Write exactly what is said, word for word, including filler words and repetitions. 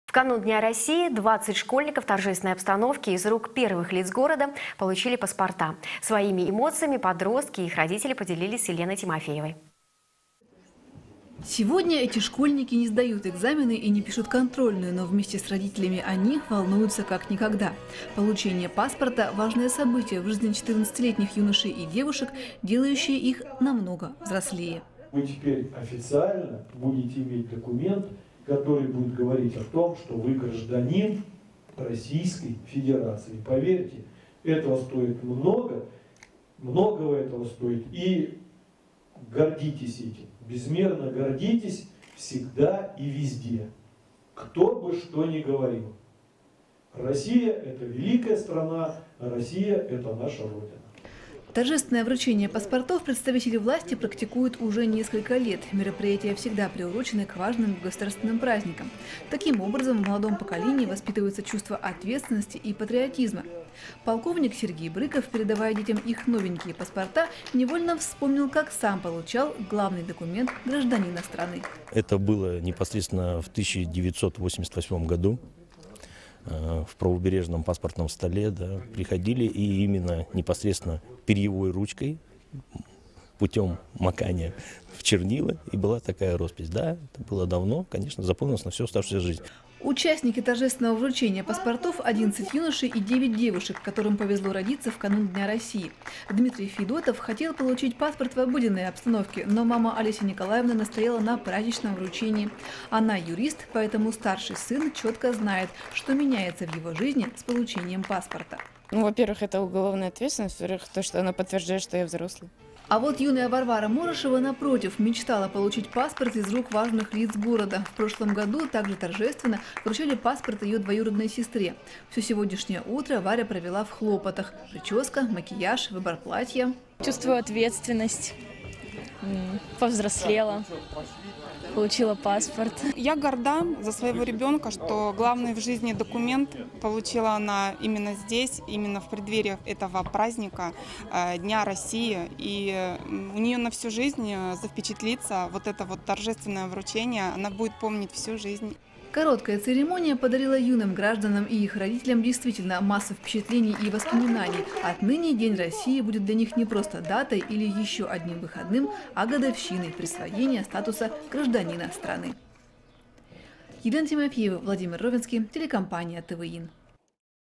В канун Дня России двадцать школьников в торжественной обстановке из рук первых лиц города получили паспорта. Своими эмоциями подростки и их родители поделились с Еленой Тимофеевой. Сегодня эти школьники не сдают экзамены и не пишут контрольную, но вместе с родителями они волнуются как никогда. Получение паспорта – важное событие в жизни четырнадцатилетних юношей и девушек, делающее их намного взрослее. Вы теперь официально будете иметь документ, который будет говорить о том, что вы гражданин Российской Федерации. Поверьте, этого стоит много, многого этого стоит, и гордитесь этим, безмерно гордитесь всегда и везде, кто бы что ни говорил. Россия – это великая страна, а Россия – это наша Родина. Торжественное вручение паспортов представители власти практикуют уже несколько лет. Мероприятия всегда приурочены к важным государственным праздникам. Таким образом, в молодом поколении воспитывается чувство ответственности и патриотизма. Полковник Сергей Брыков, передавая детям их новенькие паспорта, невольно вспомнил, как сам получал главный документ гражданина страны. Это было непосредственно в тысяча девятьсот восемьдесят восьмом году. В правобережном паспортном столе, да, приходили и именно непосредственно перьевой ручкой путем макания в чернила, и была такая роспись. Да, это было давно, конечно, запомнилось на всю оставшуюся жизнь. Участники торжественного вручения паспортов – одиннадцать юношей и девять девушек, которым повезло родиться в канун Дня России. Дмитрий Федотов хотел получить паспорт в обыденной обстановке, но мама Олеся Николаевна настояла на праздничном вручении. Она юрист, поэтому старший сын четко знает, что меняется в его жизни с получением паспорта. Ну, во-первых, это уголовная ответственность, во-вторых, то, что она подтверждает, что я взрослый. А вот юная Варвара Морошева, напротив, мечтала получить паспорт из рук важных лиц города. В прошлом году также торжественно вручали паспорт ее двоюродной сестре. Все сегодняшнее утро Варя провела в хлопотах. Прическа, макияж, выбор платья. Чувствую ответственность, повзрослела, получила паспорт. Я горда за своего ребенка, что главный в жизни документ получила она именно здесь, именно в преддверии этого праздника Дня России. И у нее на всю жизнь запечатлится вот это вот торжественное вручение, она будет помнить всю жизнь. Короткая церемония подарила юным гражданам и их родителям действительно массу впечатлений и воспоминаний. Отныне День России будет для них не просто датой или еще одним выходным, а годовщиной присвоения статуса гражданина страны. Елена Тимофеева, Владимир Ровенский, телекомпания ТВИН.